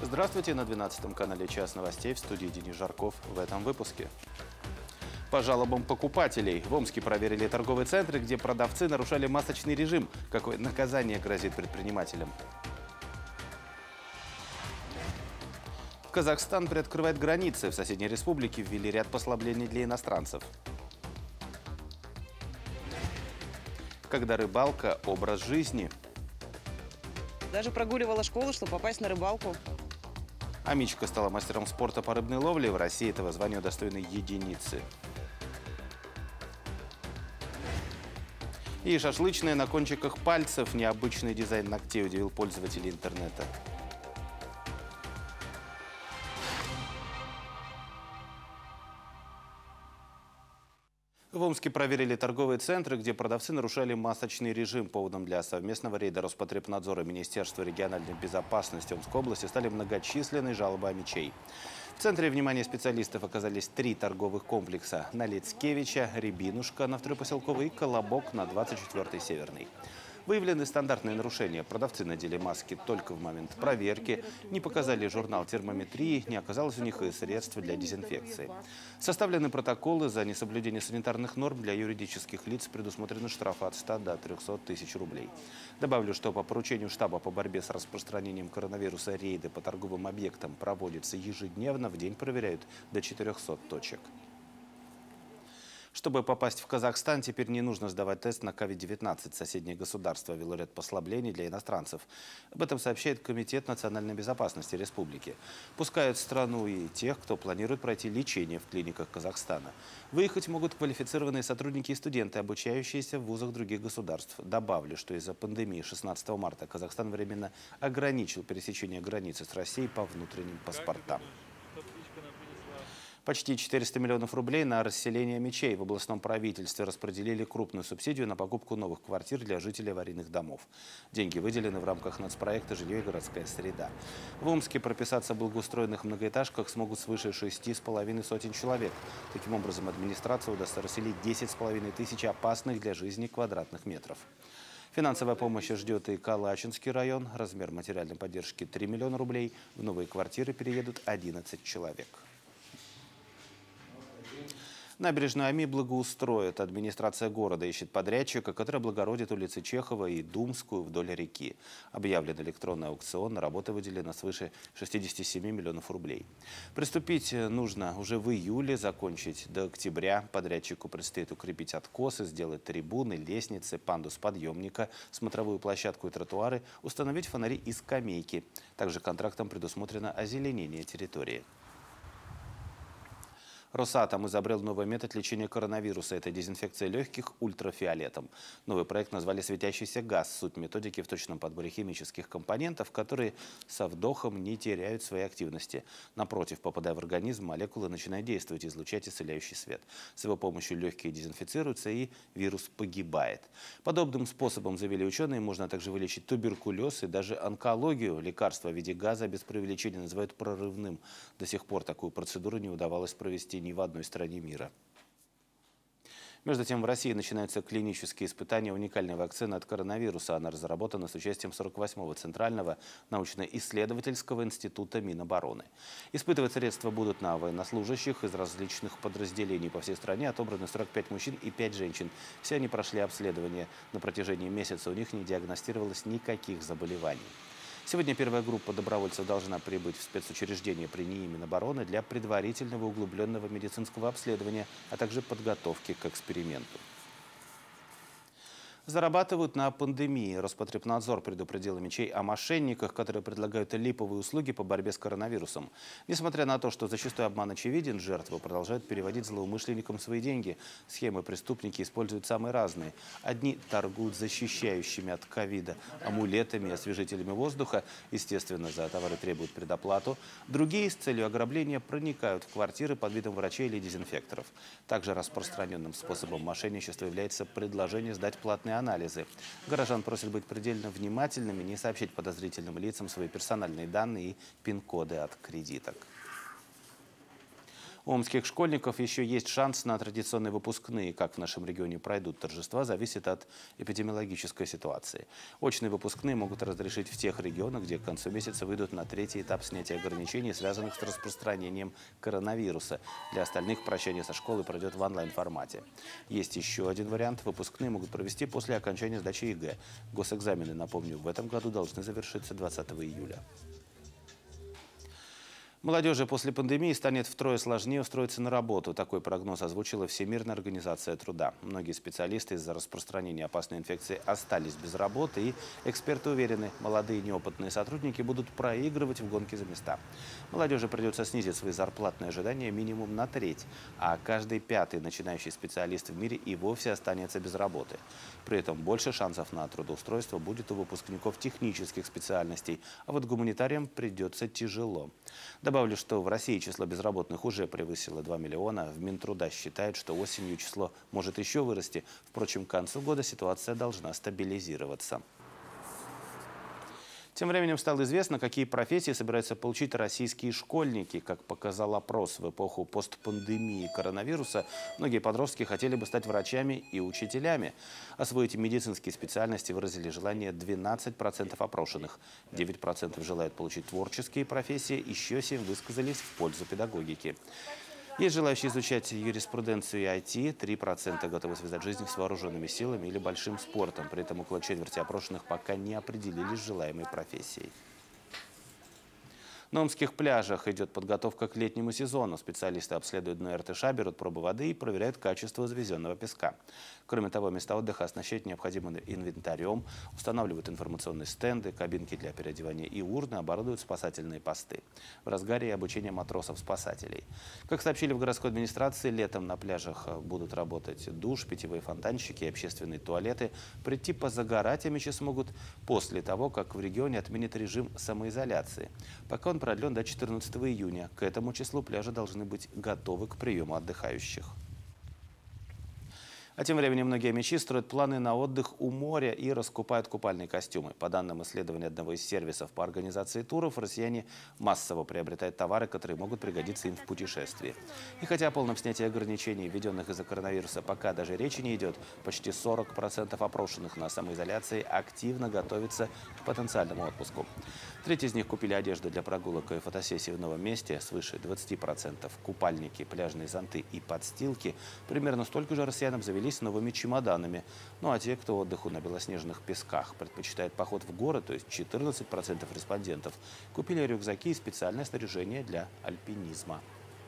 Здравствуйте, на 12 канале «Час новостей», в студии Денис Жарков. В этом выпуске. По жалобам покупателей в Омске проверили торговые центры, где продавцы нарушали масочный режим. Какое наказание грозит предпринимателям? Казахстан приоткрывает границы. В соседней республике ввели ряд послаблений для иностранцев. Когда рыбалка – образ жизни. Даже прогуливала школу, чтобы попасть на рыбалку. Амичка стала мастером спорта по рыбной ловле. В России этого звания удостоены единицы. И шашлычные на кончиках пальцев. Необычный дизайн ногтей удивил пользователей интернета. В Омске проверили торговые центры, где продавцы нарушали масочный режим. Поводом для совместного рейда Роспотребнадзора и Министерства региональной безопасности Омской области стали многочисленные жалобы амичей. В центре внимания специалистов оказались 3 торговых комплекса: на Лицкевича, Рябинушка на 2-й Поселковой и Колобок на 24-й Северной. Выявлены стандартные нарушения. Продавцы надели маски только в момент проверки, не показали журнал термометрии, не оказалось у них и средств для дезинфекции. Составлены протоколы за несоблюдение санитарных норм. Для юридических лиц предусмотрены штрафы от 100 до 300 тысяч рублей. Добавлю, что по поручению штаба по борьбе с распространением коронавируса рейды по торговым объектам проводятся ежедневно. В день проверяют до 400 точек. Чтобы попасть в Казахстан, теперь не нужно сдавать тест на COVID-19. Соседнее государство ввело ряд послаблений для иностранцев. Об этом сообщает Комитет национальной безопасности республики. Пускают в страну и тех, кто планирует пройти лечение в клиниках Казахстана. Выехать могут квалифицированные сотрудники и студенты, обучающиеся в вузах других государств. Добавлю, что из-за пандемии 16 марта Казахстан временно ограничил пересечение границы с Россией по внутренним паспортам. Почти 400 миллионов рублей на расселение мечей. В областном правительстве распределили крупную субсидию на покупку новых квартир для жителей аварийных домов. Деньги выделены в рамках нацпроекта «Жилье и городская среда». В Омске прописаться в благоустроенных многоэтажках смогут свыше 6,5 сотен человек. Таким образом, администрация удастся расселить 10,5 тысяч опасных для жизни квадратных метров. Финансовая помощь ждет и Калачинский район. Размер материальной поддержки 3 миллиона рублей. В новые квартиры переедут 11 человек. Набережную Ами благоустроят. Администрация города ищет подрядчика, который облагородит улицы Чехова и Думскую вдоль реки. Объявлен электронный аукцион. На работы выделено свыше 67 миллионов рублей. Приступить нужно уже в июле, закончить до октября. Подрядчику предстоит укрепить откосы, сделать трибуны, лестницы, пандус подъемника, смотровую площадку и тротуары, установить фонари и скамейки. Также контрактом предусмотрено озеленение территории. Росатом изобрел новый метод лечения коронавируса. Это дезинфекция легких ультрафиолетом. Новый проект назвали «Светящийся газ». Суть методики в точном подборе химических компонентов, которые со вдохом не теряют своей активности. Напротив, попадая в организм, молекулы начинают действовать и излучать исцеляющий свет. С его помощью легкие дезинфицируются и вирус погибает. Подобным способом, заявили ученые, можно также вылечить туберкулез и даже онкологию. Лекарство в виде газа без преувеличения называют прорывным. До сих пор такую процедуру не удавалось провести ни в одной стране мира. Между тем, в России начинаются клинические испытания уникальной вакцины от коронавируса. Она разработана с участием 48-го Центрального научно-исследовательского института Минобороны. Испытывать средства будут на военнослужащих из различных подразделений по всей стране. Отобраны 45 мужчин и 5 женщин. Все они прошли обследование. На протяжении месяца у них не диагностировалось никаких заболеваний. Сегодня первая группа добровольцев должна прибыть в спецучреждение при НИИ Минобороны для предварительного углубленного медицинского обследования, а также подготовки к эксперименту. Зарабатывают на пандемии. Роспотребнадзор предупредил амичей о мошенниках, которые предлагают липовые услуги по борьбе с коронавирусом. Несмотря на то, что зачастую обман очевиден, жертвы продолжают переводить злоумышленникам свои деньги. Схемы преступники используют самые разные. Одни торгуют защищающими от ковида амулетами и освежителями воздуха. Естественно, за товары требуют предоплату. Другие с целью ограбления проникают в квартиры под видом врачей или дезинфекторов. Также распространенным способом мошенничества является предложение сдать платные анализы. Горожан просят быть предельно внимательными, не сообщить подозрительным лицам свои персональные данные и пин-коды от кредиток. У омских школьников еще есть шанс на традиционные выпускные. Как в нашем регионе пройдут торжества, зависит от эпидемиологической ситуации. Очные выпускные могут разрешить в тех регионах, где к концу месяца выйдут на третий этап снятия ограничений, связанных с распространением коронавируса. Для остальных прощание со школой пройдет в онлайн-формате. Есть еще один вариант. Выпускные могут провести после окончания сдачи ЕГЭ. Госэкзамены, напомню, в этом году должны завершиться 20 июля. Молодежи после пандемии станет втрое сложнее устроиться на работу. Такой прогноз озвучила Всемирная организация труда. Многие специалисты из-за распространения опасной инфекции остались без работы. И эксперты уверены, молодые неопытные сотрудники будут проигрывать в гонке за места. Молодежи придется снизить свои зарплатные ожидания минимум на треть. А каждый пятый начинающий специалист в мире и вовсе останется без работы. При этом больше шансов на трудоустройство будет у выпускников технических специальностей. А вот гуманитариям придется тяжело. Добавлю, что в России число безработных уже превысило 2 миллиона. В Минтруда считают, что осенью число может еще вырасти. Впрочем, к концу года ситуация должна стабилизироваться. Тем временем стало известно, какие профессии собираются получить российские школьники. Как показал опрос, в эпоху постпандемии коронавируса многие подростки хотели бы стать врачами и учителями. Освоить медицинские специальности выразили желание 12% опрошенных. 9% желают получить творческие профессии, еще 7% высказались в пользу педагогики. Есть желающие изучать юриспруденцию и IT, 3% готовы связать жизнь с вооруженными силами или большим спортом. При этом около четверти опрошенных пока не определились с желаемой профессией. На омских пляжах идет подготовка к летнему сезону. Специалисты обследуют дно РТШ, берут пробы воды и проверяют качество завезенного песка. Кроме того, места отдыха оснащают необходимым инвентарем, устанавливают информационные стенды, кабинки для переодевания и урны, оборудуют спасательные посты. В разгаре обучение матросов-спасателей. Как сообщили в городской администрации, летом на пляжах будут работать душ, питьевые фонтанчики и общественные туалеты. Прийти позагорать амичи смогут после того, как в регионе отменят режим самоизоляции. Пока он продлен до 14 июня. К этому числу пляжи должны быть готовы к приему отдыхающих. А тем временем многие амичи строят планы на отдых у моря и раскупают купальные костюмы. По данным исследования одного из сервисов по организации туров, россияне массово приобретают товары, которые могут пригодиться им в путешествии. И хотя о полном снятии ограничений, введенных из-за коронавируса, пока даже речи не идет, почти 40% опрошенных на самоизоляции активно готовятся к потенциальному отпуску. Треть из них купили одежду для прогулок и фотосессий в новом месте, свыше 20%. Купальники, пляжные зонты и подстилки. Примерно столько же россиян обзавелись новыми чемоданами. Ну а те, кто отдыху на белоснежных песках предпочитает поход в горы, то есть 14% респондентов, купили рюкзаки и специальное снаряжение для альпинизма.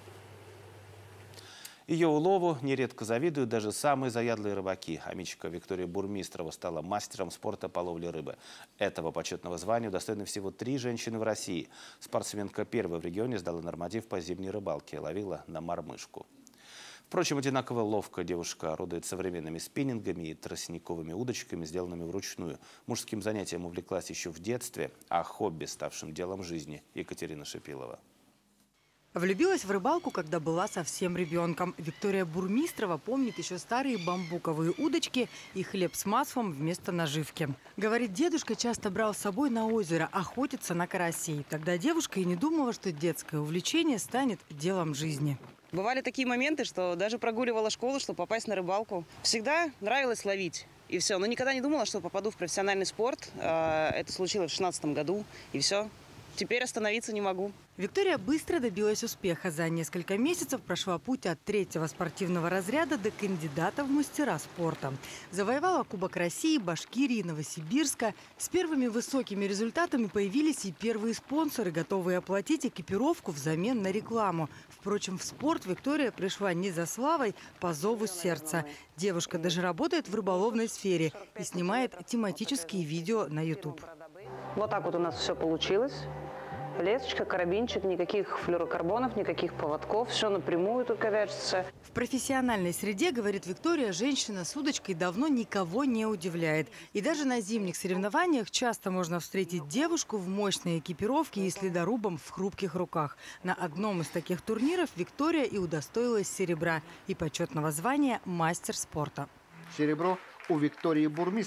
Ее улову нередко завидуют даже самые заядлые рыбаки. Амичка Виктория Бурмистрова стала мастером спорта по ловле рыбы. Этого почетного звания удостоены всего 3 женщины в России. Спортсменка первой в регионе сдала норматив по зимней рыбалке, ловила на мормышку. Впрочем, одинаково ловко девушка орудует современными спиннингами и тростниковыми удочками, сделанными вручную. Мужским занятием увлеклась еще в детстве, а хобби, ставшим делом жизни, Екатерина Шипилова. Влюбилась в рыбалку, когда была совсем ребенком. Виктория Бурмистрова помнит еще старые бамбуковые удочки и хлеб с маслом вместо наживки. Говорит, дедушка часто брал с собой на озеро охотиться на карасей. Тогда девушка и не думала, что детское увлечение станет делом жизни. Бывали такие моменты, что даже прогуливала школу, чтобы попасть на рыбалку. Всегда нравилось ловить. И все. Но никогда не думала, что попаду в профессиональный спорт. Это случилось в 2016 году. И все. Теперь остановиться не могу. Виктория быстро добилась успеха. За несколько месяцев прошла путь от 3-го спортивного разряда до кандидата в мастера спорта. Завоевала Кубок России, Башкирии, Новосибирска. С первыми высокими результатами появились и первые спонсоры, готовые оплатить экипировку взамен на рекламу. Впрочем, в спорт Виктория пришла не за славой, по зову сердца. Девушка даже работает в рыболовной сфере и снимает тематические видео на YouTube. Вот так вот у нас все получилось. Лесочка, карабинчик, никаких флюорокарбонов, никаких поводков. Все напрямую только вяжется. В профессиональной среде, говорит Виктория, женщина с удочкой давно никого не удивляет. И даже на зимних соревнованиях часто можно встретить девушку в мощной экипировке и с ледорубом в хрупких руках. На одном из таких турниров Виктория и удостоилась серебра и почетного звания «Мастер спорта». Серебро у Виктории Бурмистровой.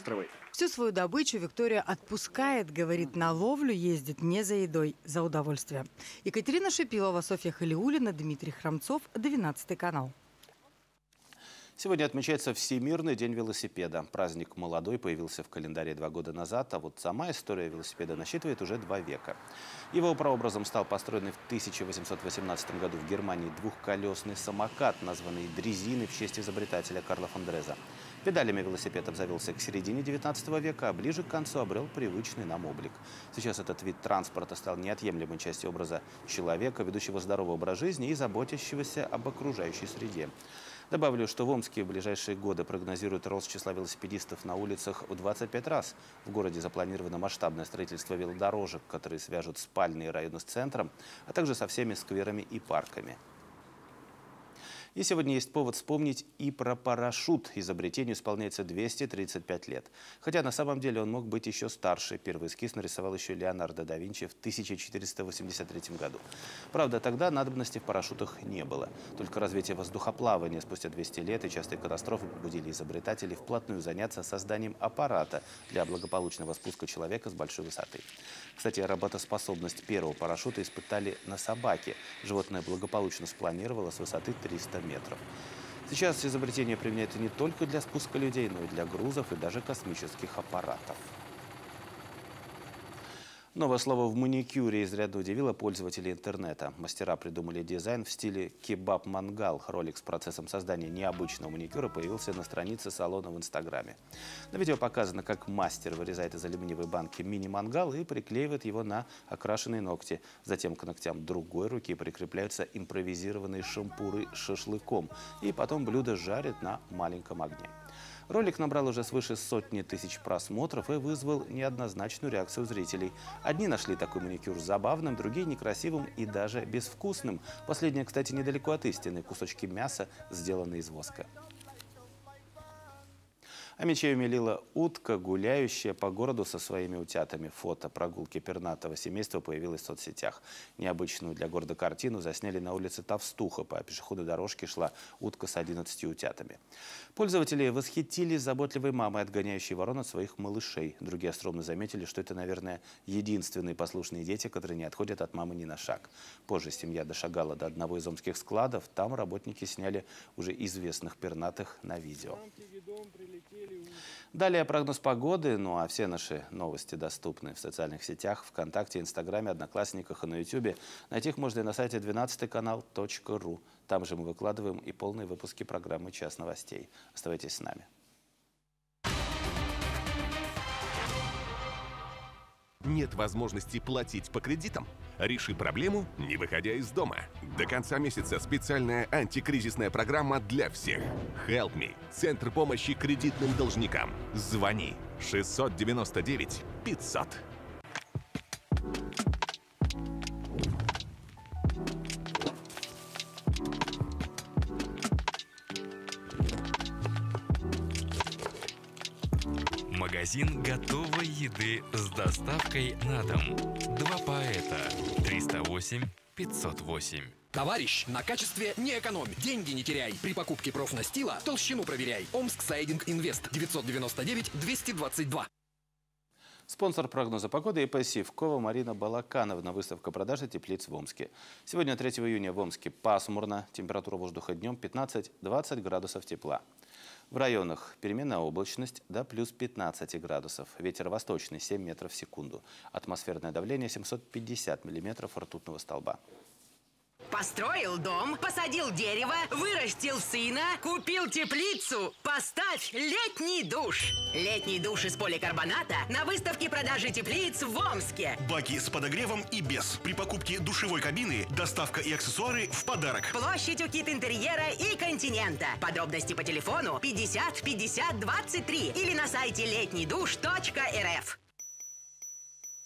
Всю свою добычу Виктория отпускает, говорит, на ловлю ездит не за едой, за удовольствие. Екатерина Шипилова, Софья Халиуллина, Дмитрий Храмцов, 12 канал. Сегодня отмечается Всемирный день велосипеда. Праздник молодой, появился в календаре 2 года назад, а вот сама история велосипеда насчитывает уже 2 века. Его прообразом стал построенный в 1818 году в Германии двухколесный самокат, названный дрезиной в честь изобретателя Карла фон Дреза. Педалями велосипед обзавелся к середине 19 века, а ближе к концу обрел привычный нам облик. Сейчас этот вид транспорта стал неотъемлемой частью образа человека, ведущего здоровый образ жизни и заботящегося об окружающей среде. Добавлю, что в Омске в ближайшие годы прогнозируют рост числа велосипедистов на улицах в 25 раз. В городе запланировано масштабное строительство велодорожек, которые свяжут спальные районы с центром, а также со всеми скверами и парками. И сегодня есть повод вспомнить и про парашют. Изобретению исполняется 235 лет. Хотя на самом деле он мог быть еще старше. Первый эскиз нарисовал еще Леонардо да Винчи в 1483 году. Правда, тогда надобности в парашютах не было. Только развитие воздухоплавания спустя 200 лет и частые катастрофы побудили изобретателей вплотную заняться созданием аппарата для благополучного спуска человека с большой высоты. Кстати, работоспособность первого парашюта испытали на собаке. Животное благополучно спланировало с высоты 300 метров. Сейчас изобретение применяется не только для спуска людей, но и для грузов и даже космических аппаратов. Новое слово в маникюре изрядно удивило пользователей интернета. Мастера придумали дизайн в стиле кебаб-мангал. Ролик с процессом создания необычного маникюра появился на странице салона в Инстаграме. На видео показано, как мастер вырезает из алюминиевой банки мини-мангал и приклеивает его на окрашенные ногти. Затем к ногтям другой руки прикрепляются импровизированные шампуры с шашлыком. И потом блюдо жарят на маленьком огне. Ролик набрал уже свыше 100 000 просмотров и вызвал неоднозначную реакцию зрителей. Одни нашли такой маникюр забавным, другие некрасивым и даже безвкусным. Последнее, кстати, недалеко от истины. Кусочки мяса сделаны из воска. А мечей умилила утка, гуляющая по городу со своими утятами. Фото прогулки пернатого семейства появилось в соцсетях. Необычную для города картину засняли на улице Товстуха. По пешеходной дорожке шла утка с 11 утятами. Пользователи восхитились заботливой мамой, отгоняющей ворон от своих малышей. Другие остроумно заметили, что это, наверное, единственные послушные дети, которые не отходят от мамы ни на шаг. Позже семья дошагала до одного из омских складов. Там работники сняли уже известных пернатых на видео. Далее прогноз погоды, ну а все наши новости доступны в социальных сетях, ВКонтакте, Инстаграме, Одноклассниках и на Ютубе. Найти их можно и на сайте 12kanal.ru. Там же мы выкладываем и полные выпуски программы «Час новостей». Оставайтесь с нами. Нет возможности платить по кредитам? Реши проблему, не выходя из дома. До конца месяца специальная антикризисная программа для всех. Help Me. Центр помощи кредитным должникам. Звони 699 500. Магазин готовой еды с доставкой на дом. Два поэта. 308 508. Товарищ, на качестве не экономь. Деньги не теряй. При покупке профнастила толщину проверяй. Омск Сайдинг Инвест. 999-222. Спонсор прогноза погоды ИП «Сивкова» Марина Балакановна. Выставка продажи теплиц в Омске. Сегодня, 3 июня, в Омске пасмурно. Температура воздуха днем 15-20 градусов тепла. В районах переменная облачность до плюс 15 градусов. Ветер восточный 7 метров в секунду. Атмосферное давление 750 миллиметров ртутного столба. Построил дом, посадил дерево, вырастил сына, купил теплицу. Поставь летний душ. Летний душ из поликарбоната на выставке продажи теплиц в Омске. Баки с подогревом и без. При покупке душевой кабины доставка и аксессуары в подарок. Площадь у Кит-Интерьера и Континента. Подробности по телефону 50 50 23 или на сайте летнийдуш.рф.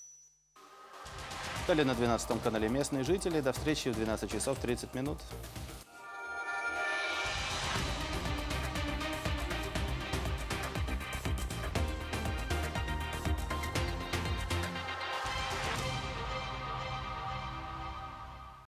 Далее на 12 канале местные жители. До встречи в 12 часов 30 минут.